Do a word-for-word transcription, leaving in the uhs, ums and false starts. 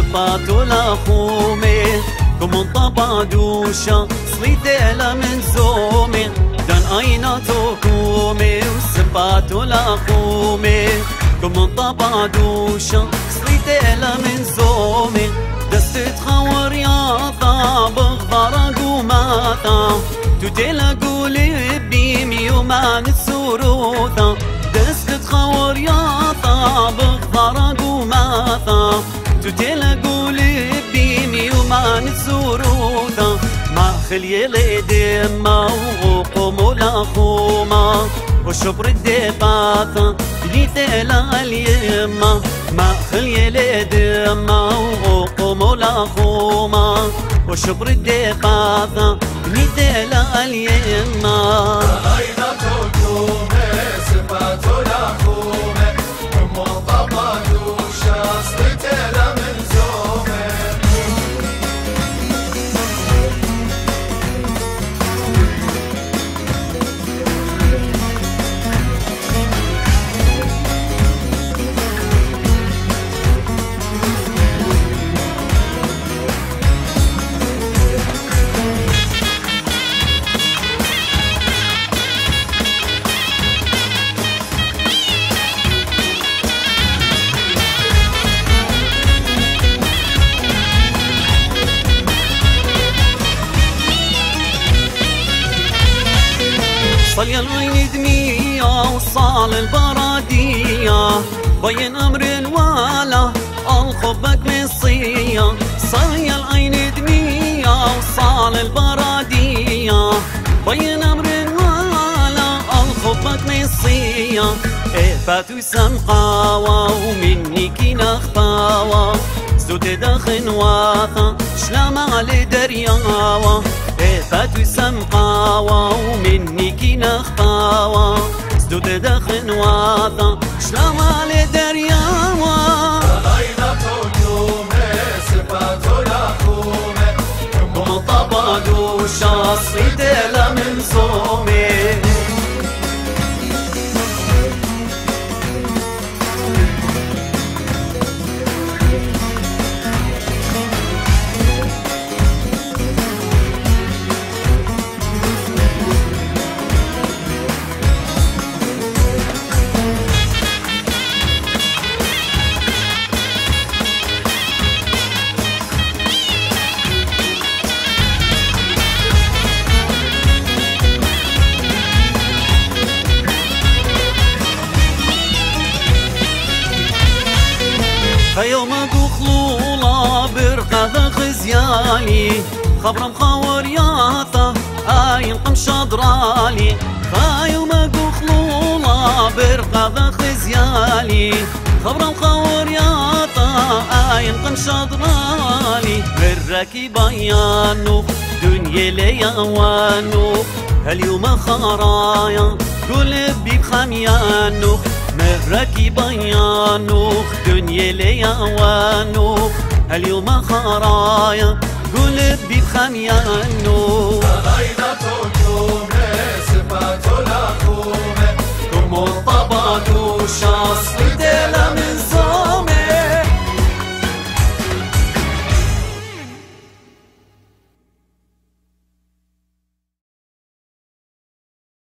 صبات الأخومي كم انطبع دوشا صليت إلى من زومي دان أيناتو كومي وصبات الأخومي كم انطبع دوشا صليت إلى من زومي دست خور ياطا بغضر قوماتا تدل قولي بيمي ومان السروثا دست خور ياطا بغضر قوماتا تدل قولي بيمي ومان السروثا ما خلي لدما وقوم الأخوما وشبر الدباثا بنيت إلى اليما ما خلي لدما وقوم الأخوما وشبر الدباثا بنيت إلى اليما أين تكون صفات الأخوما منطبع دوشا صليت إلى من زومه صلي العين دمية وصال البرادية بين أمر ولا الخبك مصية صلي العين دمية وصال البرادية بين أمر ولا الخبك مصية فاتو سمقاوة ومني كي نخفاوة زود دخن واثا شلام على درياوة فاتو سمقاوة ومني كي نخفاوة زود دخن واثا شلام على درياوة أين تكون صفات الأخوما منطبع دوشا صليت إلى من زومي يوم دخلولا برقة خزيالي خبر مخاور ياثا آين قمش أضرالي يوم دخلولا برقة خزيالي خبر مخاور ياثا آين قمش أضرالي بركي بيانو دنيا ليوانو هاليوم خرايا قلبي بخميانو مركي بيانوخ دنيا ليوانوخ اليوم خرايا قلبي بخميانوخ أين تكون صفات الأخوما كم الطبع دوشا